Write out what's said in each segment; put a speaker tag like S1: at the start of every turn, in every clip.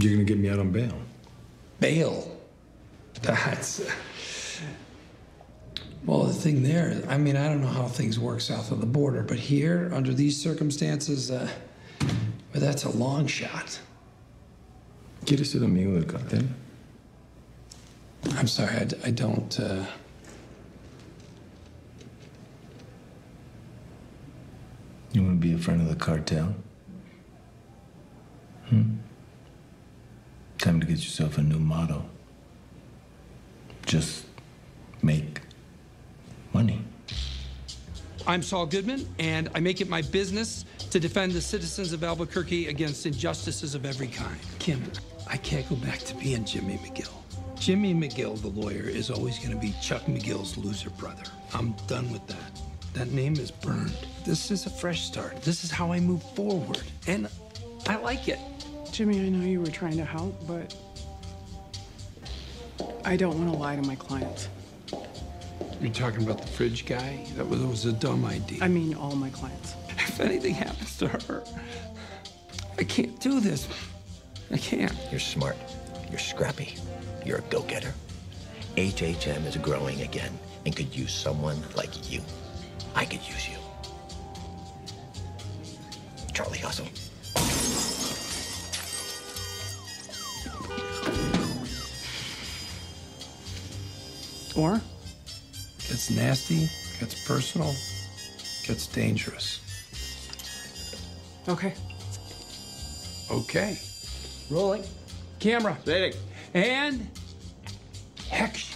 S1: You're gonna get me out on bail.
S2: Bail? That's... Well, the thing there, I mean, I don't know how things work south of the border, but here, under these circumstances, well, that's a long shot.
S1: ¿Quieres ser amigo del cartel?
S2: I'm sorry, I don't,
S1: You want to be a friend of the cartel? Time to get yourself a new motto. Just make money.
S2: I'm Saul Goodman, and I make it my business to defend the citizens of Albuquerque against injustices of every kind. Kim, I can't go back to being Jimmy McGill. Jimmy McGill, the lawyer, is always going to be Chuck McGill's loser brother. I'm done with that. That name is burned. This is a fresh start. This is how I move forward, and I like it.
S3: Jimmy, I know you were trying to help, but I don't want to lie to my clients.
S2: You're talking about the fridge guy? That was a dumb idea.
S3: I mean all my clients.
S2: If anything happens to her, I can't do this. I can't.
S4: You're smart. You're scrappy. You're a go-getter. HHM is growing again and could use someone like you. I could use you. Charlie Hustle.
S3: Or?
S2: Gets nasty, gets personal, gets dangerous.
S3: Okay.
S2: Okay.
S5: Rolling.
S2: Camera.
S5: Ready.
S2: And action.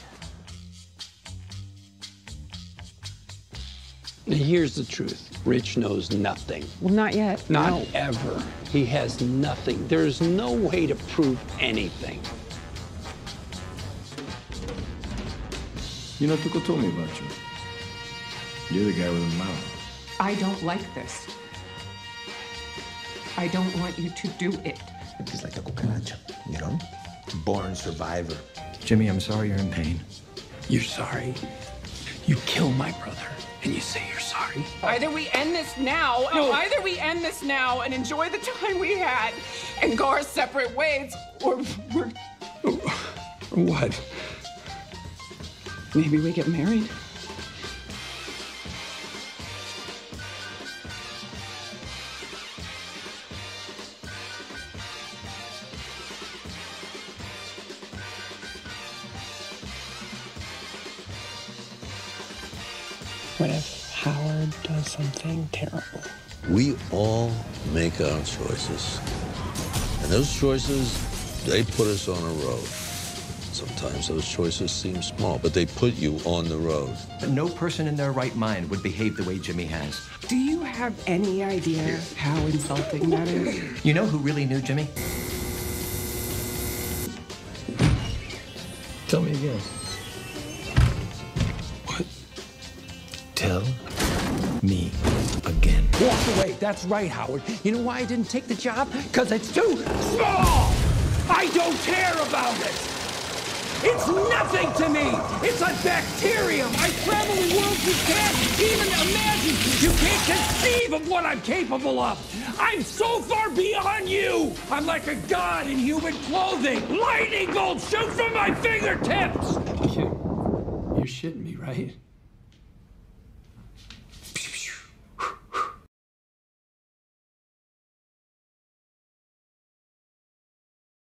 S2: Now, here's the truth. Rich knows nothing.
S3: Well, not yet.
S2: Not ever. He has nothing. There's no way to prove anything.
S1: You know, Tuco told me about you. You're the guy with the mouth.
S6: I don't like this. I don't want you to do it.
S4: He's like a cucaracha, you know? Born survivor. Jimmy, I'm sorry you're in pain.
S2: You're sorry. You kill my brother, and you say you're sorry.
S6: Either we end this now, either we end this now and enjoy the time we had and go our separate ways, or we're...
S2: What?
S3: Maybe we get married.
S7: What if Howard does something terrible?
S8: We all make our choices. And those choices, they put us on a road. Sometimes those choices seem small, but they put you on the road.
S4: No person in their right mind would behave the way Jimmy has.
S3: Do you have any idea how insulting that is?
S4: You know who really knew Jimmy?
S1: Tell me again.
S2: What?
S1: Tell me again.
S2: Walk away. That's right, Howard. You know why I didn't take the job? Because it's too small. I don't care about it. It's nothing to me. It's a bacterium. I travel in worlds you can't even imagine. You can't conceive of what I'm capable of. I'm so far beyond you. I'm like a god in human clothing. Lightning bolts shoot from my fingertips. You're shitting me, right?